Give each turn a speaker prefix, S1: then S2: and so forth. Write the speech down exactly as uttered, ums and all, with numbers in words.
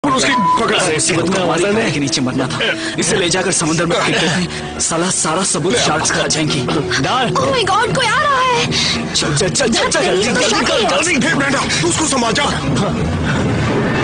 S1: बिल्कुल उसकी पकड़ से।
S2: मुसीबत को हमारे पैर के नीचे मरना था, इसे ले जाकर समुद्र में फेंक देते हैं, साला सारा सबूत शार्क्स खा जाएंगी। डाल।
S3: ओह माय गॉड, कोई आ रहा है।
S2: चल चल चल चल जल्दी जल्दी जल्दी
S1: ब्रेंडा, तू उसको संभाल जा।